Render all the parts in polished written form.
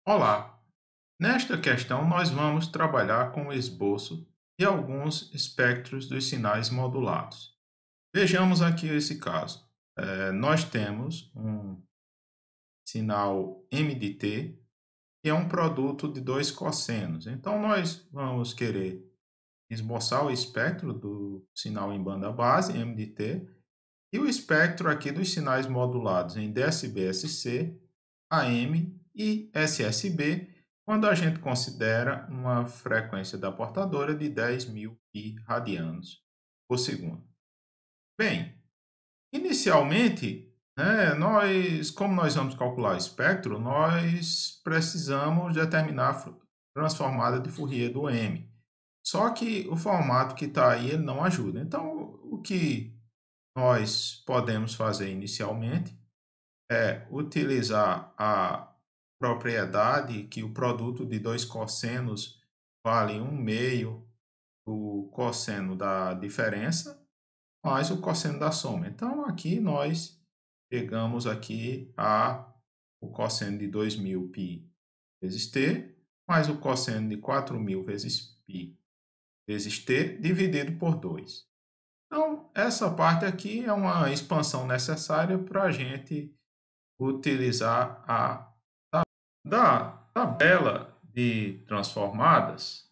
Olá! Nesta questão, nós vamos trabalhar com o esboço e alguns espectros dos sinais modulados. Vejamos aqui esse caso. Nós temos um sinal m de t, que é um produto de dois cossenos. Então, nós vamos querer esboçar o espectro do sinal em banda base, m de t, e o espectro aqui dos sinais modulados em DSB-SC, AM e SSB, quando a gente considera uma frequência da portadora de 10.000 pi radianos por segundo. Bem, inicialmente, como nós vamos calcular o espectro, nós precisamos determinar a transformada de Fourier do M. Só que o formato que está aí ele não ajuda. Então, o que nós podemos fazer inicialmente é utilizar a propriedade que o produto de dois cossenos vale um meio do cosseno da diferença mais o cosseno da soma. Então, aqui nós pegamos aqui o cosseno de 2.000 π vezes t, mais o cosseno de 4.000 vezes π vezes t, dividido por 2. Então, essa parte aqui é uma expansão necessária para a gente utilizar a da tabela de transformadas.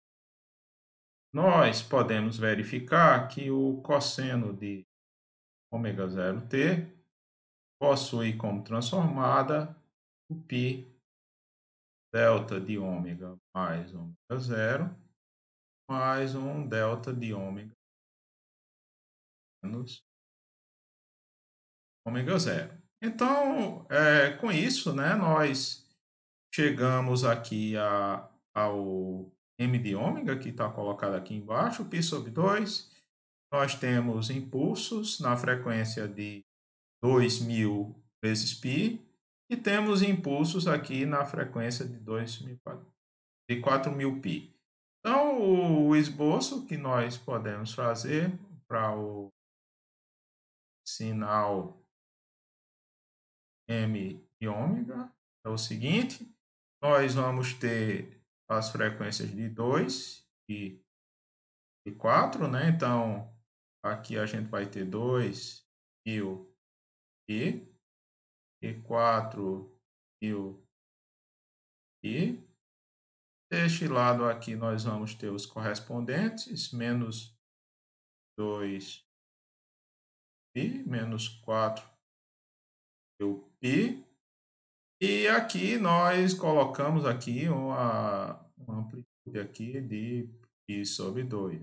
Nós podemos verificar que o cosseno de ômega zero t possui como transformada o π delta de ômega mais ômega zero mais um delta de ômega menos ômega zero. Então, com isso, né, nós chegamos aqui ao m de ômega, que está colocado aqui embaixo, π sobre 2. Nós temos impulsos na frequência de 2.000 vezes π, e temos impulsos aqui na frequência de 4.000 π. Então, o esboço que nós podemos fazer para o sinal m de ômega é o seguinte: nós vamos ter as frequências de 2 e 4, né? Então, aqui a gente vai ter 2.000 e 4.000 e deste lado aqui nós vamos ter os correspondentes, menos 2 π, menos 4.000 π. E aqui nós colocamos aqui uma amplitude aqui de π sobre 2.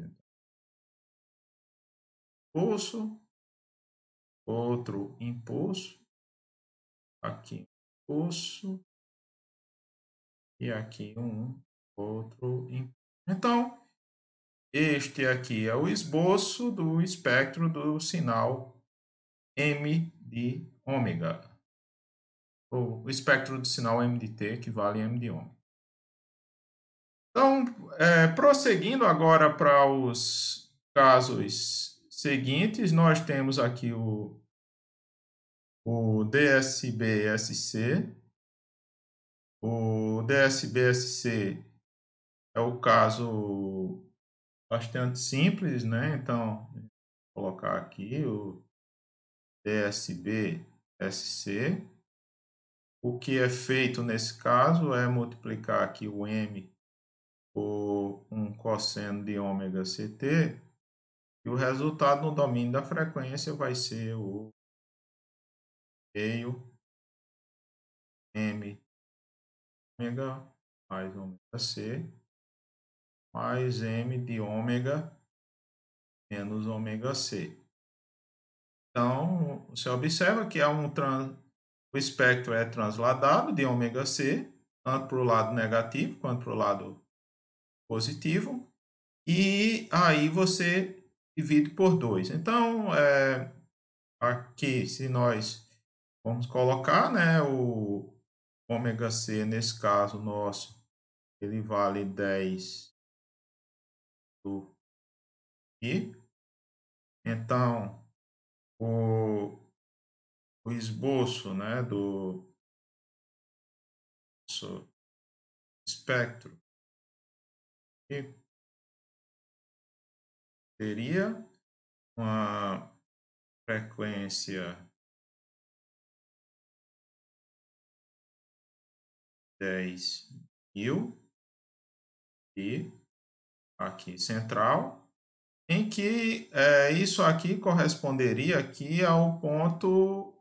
Impulso, outro impulso, aqui impulso, e aqui um outro impulso. Então, este aqui é o esboço do espectro do sinal m de ômega, ou o espectro do sinal m de t, que vale m de ômega. Então, prosseguindo agora para os casos seguintes, nós temos aqui o DSB-SC. O DSB-SC é o caso bastante simples, né? Então, vou colocar aqui o DSB-SC. O que é feito nesse caso é multiplicar aqui o m por um cosseno de ômega CT, e o resultado no domínio da frequência vai ser o meio m ômega mais ômega c mais m de ômega menos ômega c. Então, você observa que o espectro é transladado de ômega c, tanto para o lado negativo quanto para o lado positivo, e aí você divide por 2. Então, aqui, se nós vamos colocar, né, o ômega c, nesse caso nosso, ele vale 10 do i. Então, o esboço, né, espectro que teria uma frequência 10.000 e aqui central, em que isso aqui corresponderia aqui ao ponto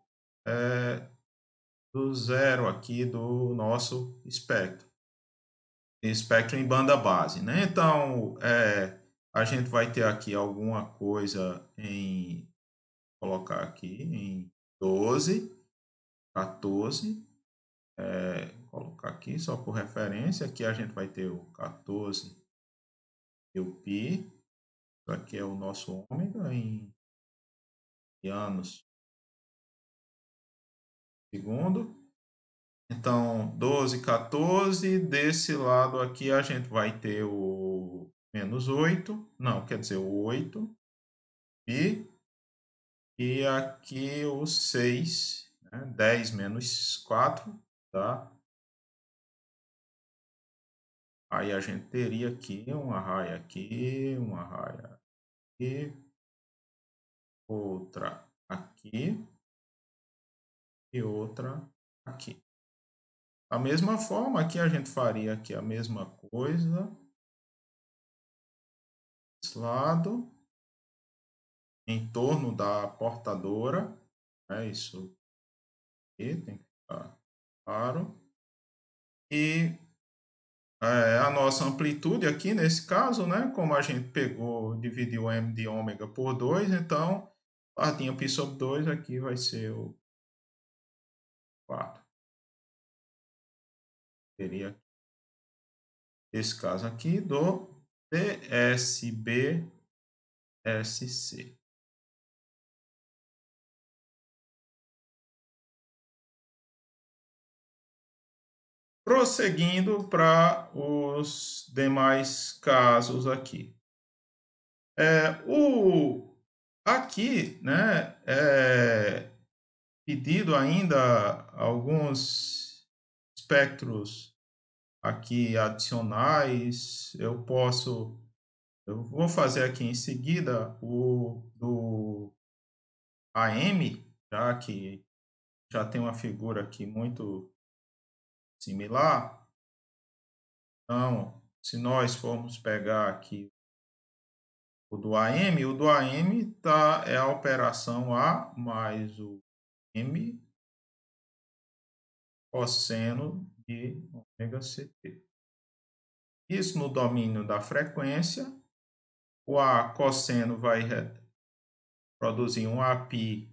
do zero aqui do nosso espectro em banda base, né? Então, a gente vai ter aqui alguma coisa em, colocar aqui em 12, 14, colocar aqui só por referência, aqui a gente vai ter o 14 e o π, isso aqui é o nosso ômega em anos segundo. Então, 12, 14, desse lado aqui a gente vai ter o menos 8, não, quer dizer, o 8, e aqui o 6, né? 10 menos 4, tá? Aí a gente teria aqui uma raia aqui, uma raia aqui, outra aqui e outra aqui. Da mesma forma, aqui a gente faria aqui a mesma coisa, desse lado, em torno da portadora, isso aqui tem que ficar claro. E a nossa amplitude aqui, nesse caso, né, como a gente pegou, dividiu m de ômega por 2, então, partinha π sobre 2 aqui vai ser o 4. Seria esse caso aqui do DSB-SC. Prosseguindo para os demais casos aqui. Aqui, né, pedido ainda alguns espectros aqui adicionais. Eu vou fazer aqui em seguida o do AM, já que já tem uma figura aqui muito similar. Então, se nós formos pegar aqui o do AM é a operação A mais o M cosseno de ômega CT. Isso no domínio da frequência. O A cosseno vai produzir um AπΔ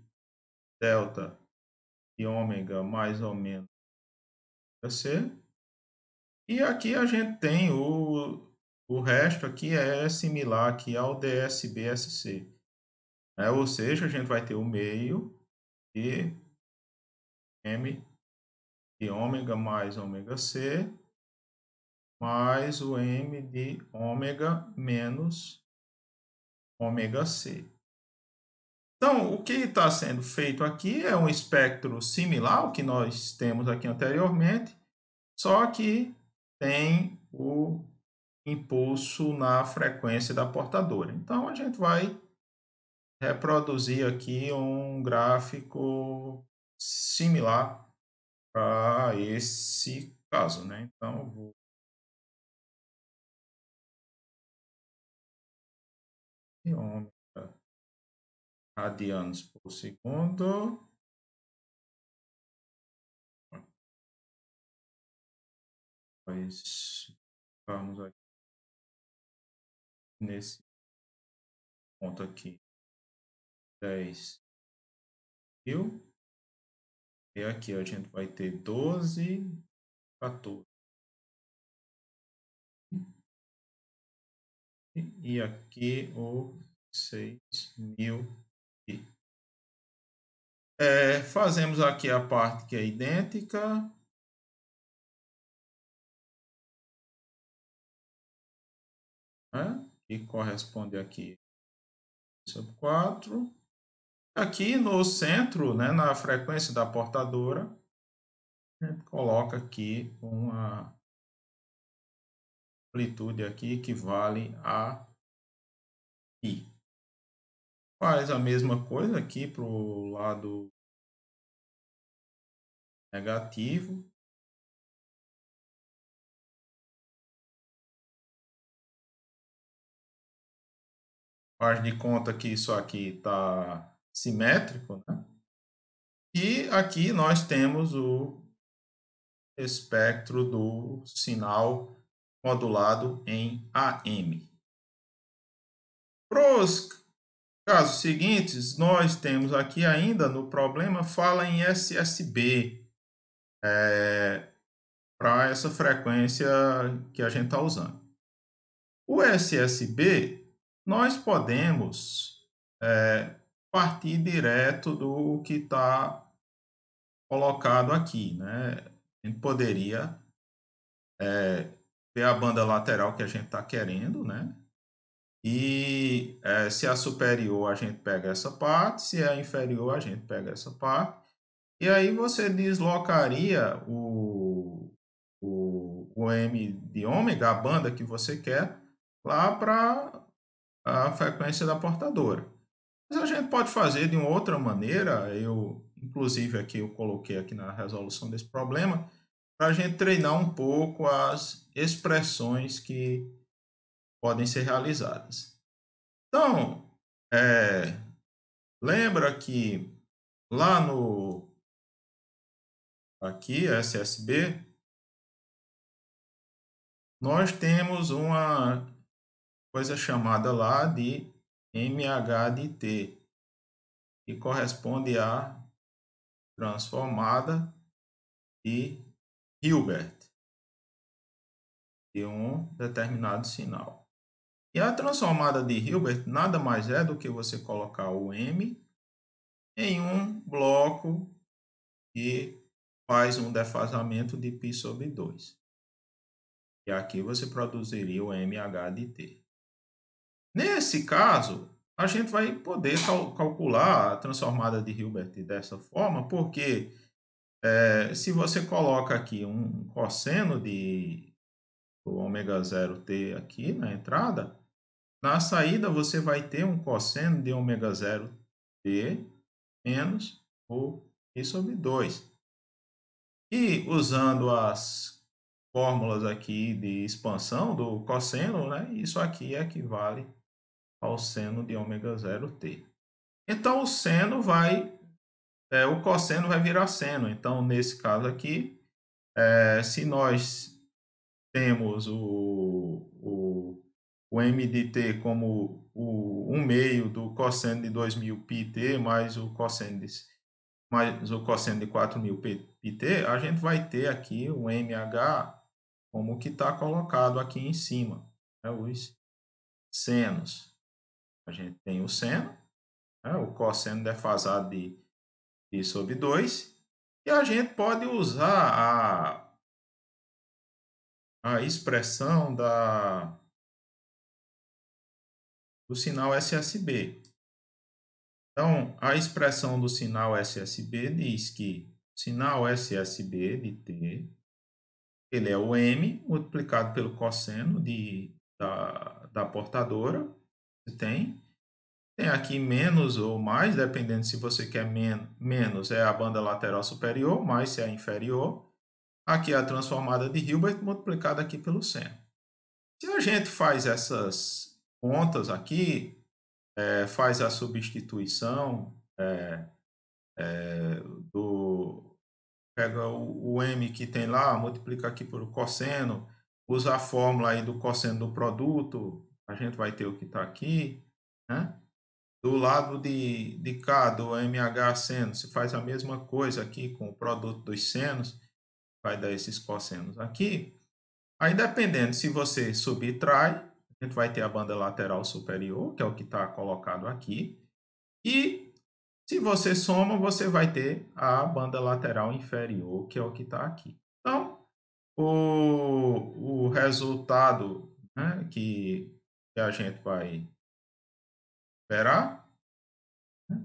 de ômega mais ou menos C. E aqui a gente tem o resto aqui é similar aqui ao DSB-SC. Ou seja, a gente vai ter o meio de M de ômega mais ômega C mais o M de ômega menos ômega C. Então, o que está sendo feito aqui é um espectro similar ao que nós temos aqui anteriormente, só que tem o impulso na frequência da portadora. Então, a gente vai reproduzir aqui um gráfico similar para esse caso, né? Então, eu vou ômega radianos por segundo. Nós vamos aqui nesse ponto aqui, 10.000. E aqui a gente vai ter 12, 14. E aqui o 6.000. Fazemos aqui a parte que é idêntica. Né? Que corresponde aqui sobre 4. Aqui no centro, né, na frequência da portadora, a gente coloca aqui uma amplitude aqui equivale a π. Faz a mesma coisa aqui para o lado negativo. Faz de conta que isso aqui está simétrico, né? E aqui nós temos o espectro do sinal modulado em AM. Para os casos seguintes, nós temos aqui ainda no problema, fala em SSB, para essa frequência que a gente está usando. O SSB, nós podemos partir direto do que está colocado aqui, né? A gente poderia ver a banda lateral que a gente está querendo, né? E se é superior, a gente pega essa parte, se é inferior, a gente pega essa parte. E aí você deslocaria o M de ômega, a banda que você quer, lá para a frequência da portadora. Mas a gente pode fazer de uma outra maneira, inclusive aqui eu coloquei aqui na resolução desse problema, para a gente treinar um pouco as expressões que podem ser realizadas. Então, lembra que lá no aqui, SSB, nós temos uma coisa chamada lá de MH de T, que corresponde à transformada de Hilbert de um determinado sinal. E a transformada de Hilbert nada mais é do que você colocar o M em um bloco que faz um defasamento de π sobre 2. E aqui você produziria o MH de T. Nesse caso, a gente vai poder calcular a transformada de Hilbert dessa forma, porque se você coloca aqui um cosseno de ômega 0t aqui na entrada, na saída você vai ter um cosseno de ômega 0t menos o π sobre 2. E usando as fórmulas aqui de expansão do cosseno, né, isso aqui equivale ao seno de ômega 0t. Então o cosseno vai virar seno. Então, nesse caso aqui, se nós temos o m de t como o 1 meio do cosseno de 2000 πt mais o cosseno de 4000 πt, a gente vai ter aqui o MH como o que está colocado aqui em cima, né, os senos. A gente tem o seno, né, o cosseno defasado de π sobre 2, e a gente pode usar a expressão do sinal SSB. Então, a expressão do sinal SSB diz que o sinal SSB de t, ele é o m multiplicado pelo cosseno da portadora, que tem aqui menos ou mais, dependendo se você quer menos é a banda lateral superior, mais se é inferior. Aqui é a transformada de Hilbert multiplicada aqui pelo seno. Se a gente faz essas contas aqui, faz a substituição pega o m que tem lá, multiplica aqui por cosseno, usa a fórmula aí do cosseno do produto, a gente vai ter o que está aqui, né? Do lado de cá, do MH seno, se faz a mesma coisa aqui com o produto dos senos, vai dar esses cossenos aqui. Aí, dependendo, se você subtrai, a gente vai ter a banda lateral superior, que é o que está colocado aqui. E se você soma, você vai ter a banda lateral inferior, que é o que está aqui. Então, o resultado, né, que a gente vai esperar, né,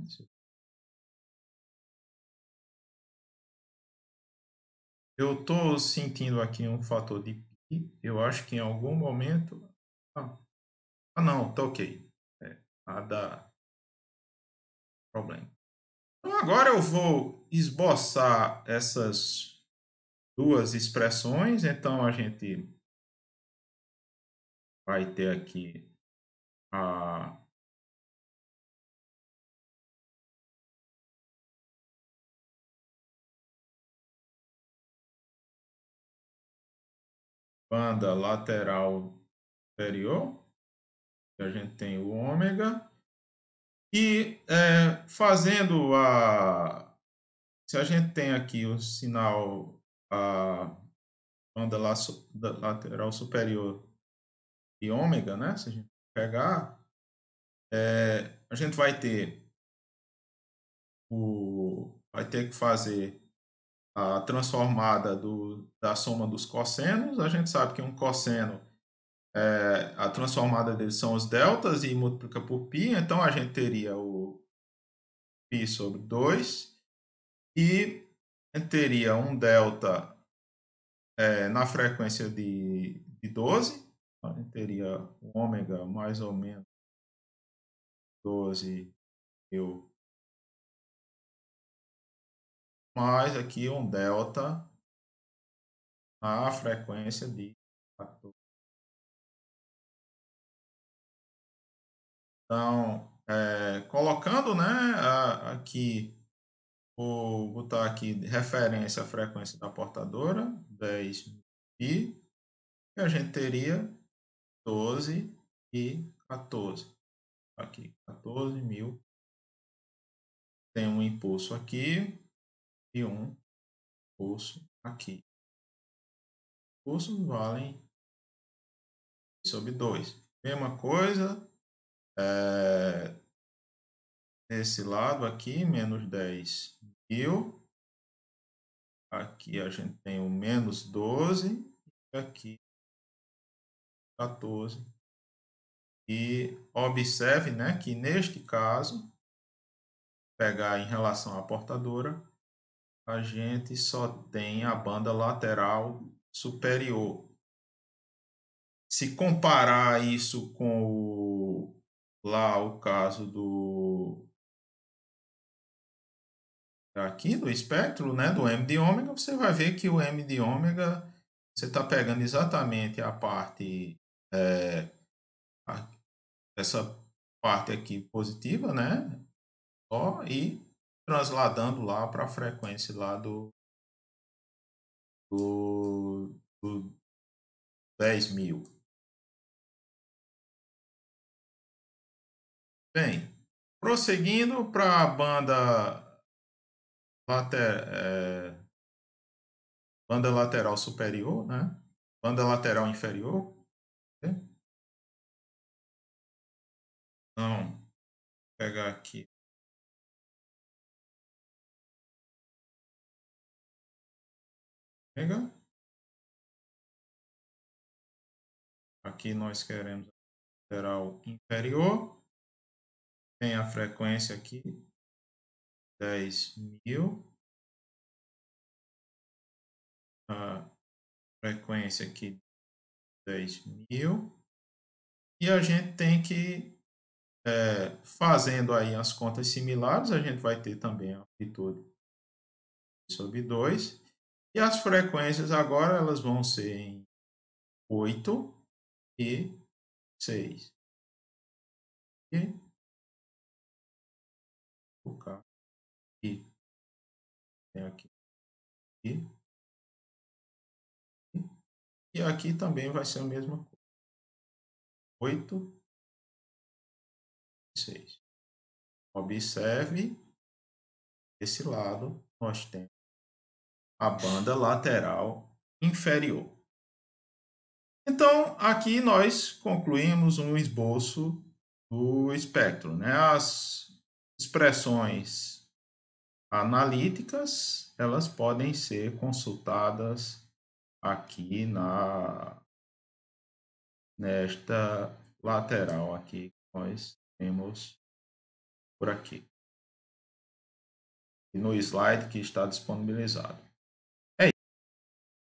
eu estou sentindo aqui um fator de E eu acho que em algum momento. Não, tá ok. Nada problema. Então agora eu vou esboçar essas duas expressões. Então a gente vai ter aqui a banda lateral superior, que a gente tem o ômega, e fazendo a. Se a gente tem aqui o sinal, a banda lateral superior e ômega, né? Se a gente pegar, a gente vai ter que fazer a transformada da soma dos cossenos. A gente sabe que um cosseno, a transformada deles são os deltas e multiplica por π, então a gente teria o π sobre 2 e a gente teria um delta na frequência de 12, a gente teria o ômega mais ou menos 12 mil, mais aqui um delta na frequência de 14. Então, colocando, né, aqui, vou botar aqui de referência a frequência da portadora, 10 e a gente teria 12 e 14. Aqui, 14 mil. Tem um impulso aqui e um impulso aqui. Impulsos valem sobre 2. Mesma coisa, desse lado aqui, menos 10 mil. Aqui a gente tem o menos 12 e aqui 14. E observe, né, que neste caso, pegar em relação à portadora, a gente só tem a banda lateral superior. Se comparar isso com lá o caso do aqui do espectro, né, do M de ômega, você vai ver que o M de ômega você está pegando exatamente a parte essa parte aqui positiva, né, ó, e transladando lá para a frequência lá do 10 mil. Bem, prosseguindo para a banda lateral superior, né? Banda lateral inferior. Né? Então, vou pegar aqui. Pega. Aqui nós queremos a lateral inferior. Tem a frequência aqui, 10 mil. A frequência aqui, 10 mil. E a gente tem que, fazendo aí as contas similares, a gente vai ter também a amplitude sobre 2. E as frequências agora elas vão ser em 8 e 6. E colocar aqui, tem aqui, e e aqui também vai ser a mesma coisa. 8 e 6. Observe esse lado, nós temos a banda lateral inferior. Então, aqui nós concluímos um esboço do espectro, né? As expressões analíticas, elas podem ser consultadas aqui nesta lateral aqui que nós temos por aqui. E no slide que está disponibilizado.